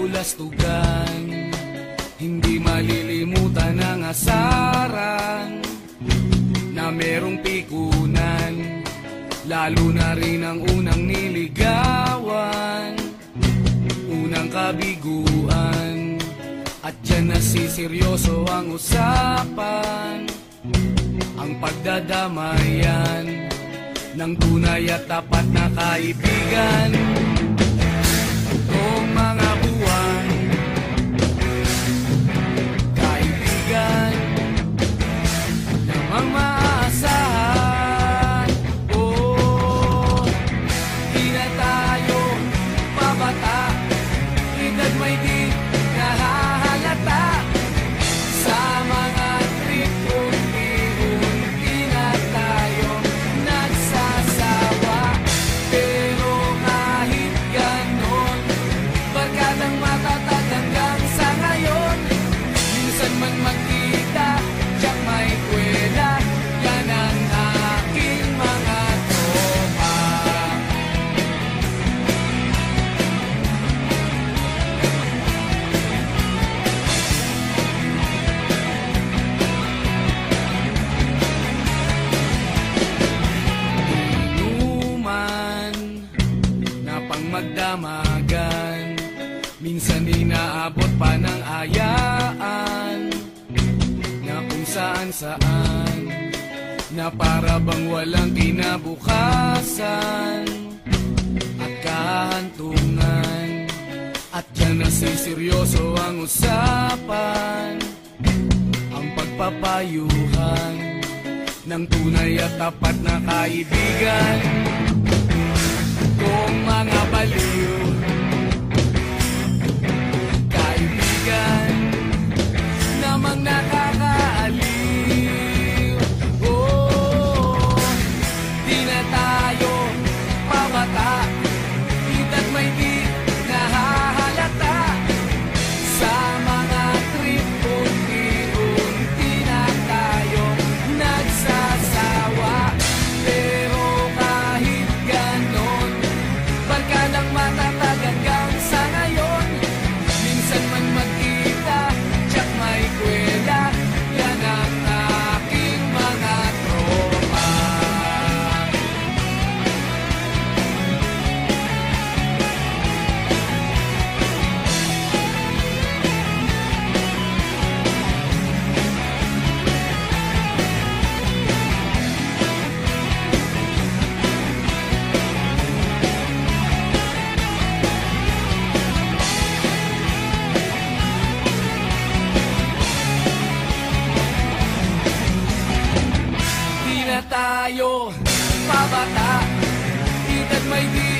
lulastugan, hindi malilimutan ang asaran na merong pikunan, lalo na rin ang unang niligawan, unang kabiguan. At dyan nasiseryoso ang usapan, ang pagdadamayan ng tunay at tapat na kaibigan. Itong mga buwan, kaibigan namang maasahan. Oh, di na tayo pabata, edad may di nahahalata. Sa mga trip unti-unti na tayo nagsasawa. Pero kahit ganon, barkadang matatag hanggang sa ngayon. Minsan man magkita, tiyak may kwela, yan ang aking mga tropa. Inuman na pang magdamagan, minsan inaabot pa ng ayaan, na kung saan-saan, na para bang walang kinabukasan at kahantungan. At dyan nasiseryoso ang usapan, ang pagpapayuhan ng tunay at tapat na kaibigan. Kung mga baliw, kaibigan namang nakakaaliw. Oh, di na tayo pabata, edad may di nahahalata. Sa mga trip unti-unti na tayo nagsasawa. Pero kahit ganon, barkadang matatag hanggang sa ngayon. Minsan man magkita, tiyak may kwela, yan ang aking mga tropa. Di na tayo pabata, edad may di